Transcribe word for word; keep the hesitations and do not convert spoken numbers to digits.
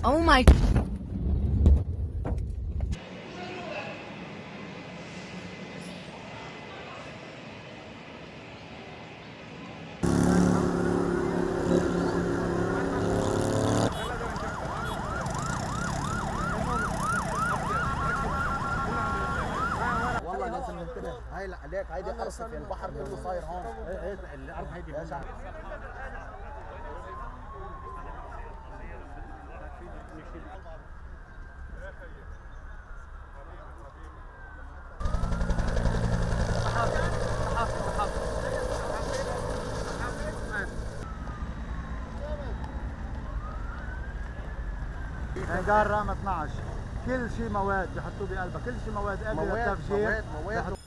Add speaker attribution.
Speaker 1: Oh my.
Speaker 2: والله لازم ننتبه. هاي لا عليك، هيدي قرصة، البحر كله صاير هون.
Speaker 3: ايه ايه الارض هيدي
Speaker 2: يا شعب.
Speaker 4: هيدار رقم اثنعش كل شيء مواد بحطوه بقلبها، كل شيء مواد قابله للتفجير.
Speaker 2: مواد مواد